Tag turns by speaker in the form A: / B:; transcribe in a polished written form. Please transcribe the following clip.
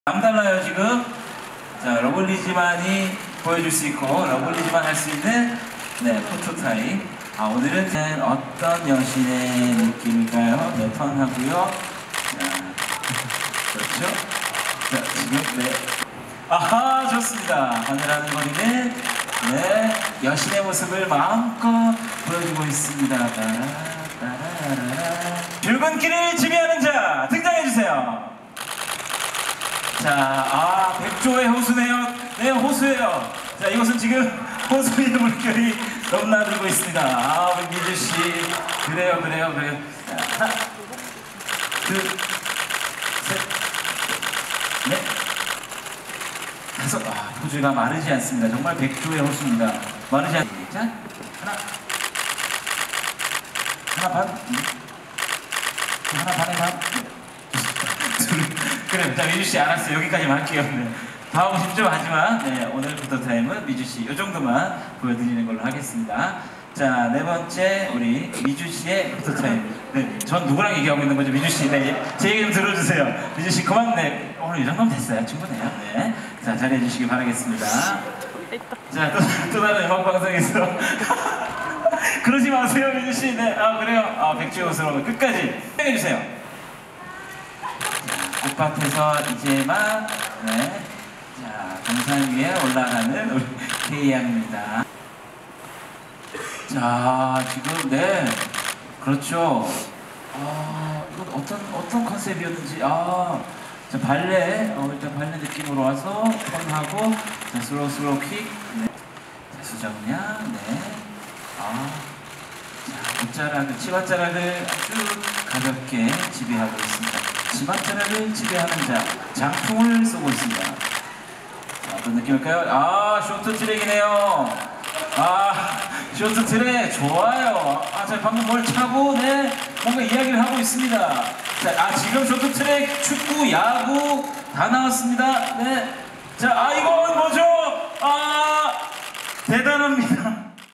A: 남달라요 지금. 자, 러블리즈만이 보여줄 수 있고 러블리즈만 할 수 있는 포토타임. 오늘은 어떤 여신의 느낌일까요? 턴하고요. 자, 그렇죠? 자, 지금 아하, 좋습니다. 하늘하는 거리는 여신의 모습을 마음껏 보여주고 있습니다. 붉은길을 지배하는 자 등장해주세요. 자, 백조의 호수네요. 네, 호수예요. 자, 이것은 지금 호수의 물결이 넘나들고 있습니다. 우리 미주씨. 그래요. 자, 하나, 둘, 셋, 넷, 다섯. 호수가 마르지 않습니다. 정말 백조의 호수입니다. 마르지 않습니다. 자, 하나 반, 하나 반에 반. 그래, 자, 미주씨 알았어요. 여기까지만 할게요. 더 하고 싶죠? 하지만 오늘부터 타임은 미주씨 이 정도만 보여드리는 걸로 하겠습니다. 자, 네 번째 우리 미주씨의 포토타임. 전 누구랑 얘기하고 있는 거죠? 미주씨. 제 얘기 좀 들어주세요. 미주씨 그만. 오늘 이 정도면 됐어요. 충분해요. 자, 잘해주시기 바라겠습니다. 자, 또 다른 음악방송에서 그러지 마세요, 미주씨. 그래요. 백주의 옷으로 끝까지 해주세요. 꽃밭에서 이제만 자, 정상 위에 올라가는 우리 K양입니다. 자, 지금 그렇죠. 이건 어떤 컨셉이었는지. 자, 발레 일단 발레 느낌으로 와서 턴하고, 자, 슬로우 킥. 자, 수정량. 자, 옷자락을, 치맛자락을 아주 가볍게 지배하고 있습니다. 치맛자락을 지배하는 자, 장풍을 쏘고 있습니다. 자, 어떤 느낌일까요? 쇼트 트랙이네요. 쇼트 트랙 좋아요. 자, 방금 뭘 차고 뭔가 이야기를 하고 있습니다. 자, 지금 쇼트 트랙, 축구, 야구 다 나왔습니다. 자, 이건 뭐죠? 대단합니다.